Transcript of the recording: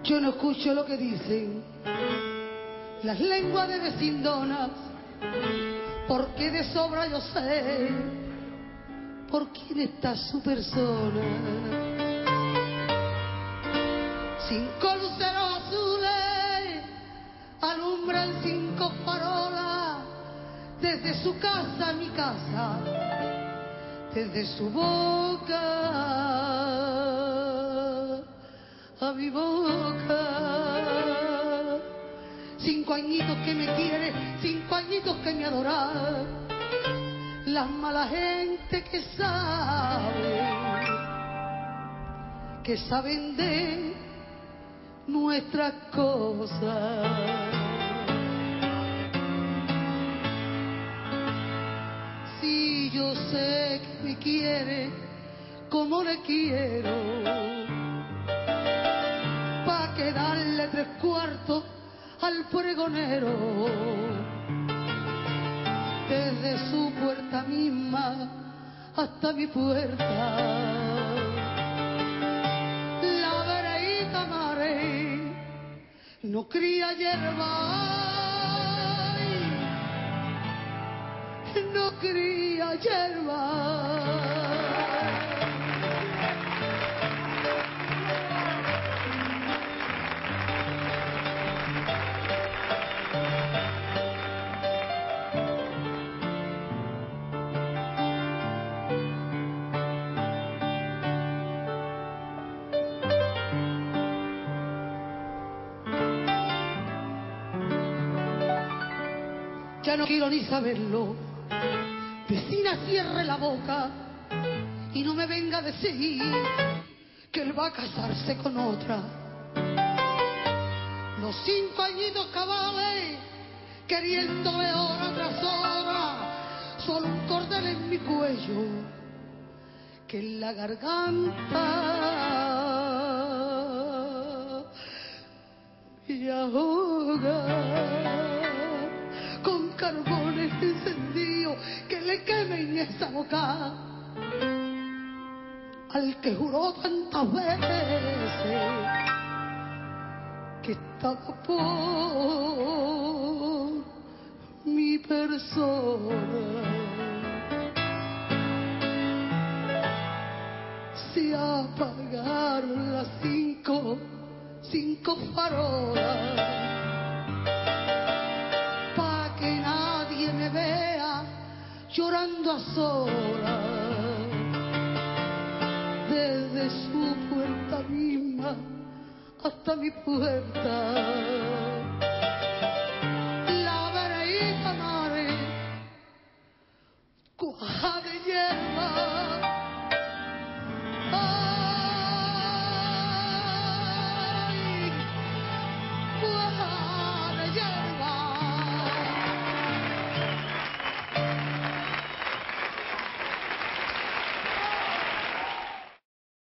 Yo no escucho lo que dicen las lenguas de vecindonas, porque de sobra yo sé por quién está su persona. Cinco luceros azules alumbran cinco farolas desde su casa a mi casa, desde su boca a mi boca. 5 añitos que me quiere, 5 añitos que me adora, las malas gente que saben de nuestras cosas. Si yo sé que me quiere como le quiero, pa' que darle 3/4 al pregonero, desde su puerta misma hasta mi puerta. La vereita mare no cría hierba, no cría hierba. Ya no quiero ni saberlo. Vecina, cierre la boca y no me venga a decir que él va a casarse con otra. Los 5 añitos cabales, queriéndome hora tras hora, solo un cordel en mi cuello, que en la garganta me ahoga. Carbones encendidos que le quemen esa boca al que juró tantas veces que estaba por mi persona. Se apagaron las cinco farolas, llorando a solas, desde su puerta misma hasta mi puerta.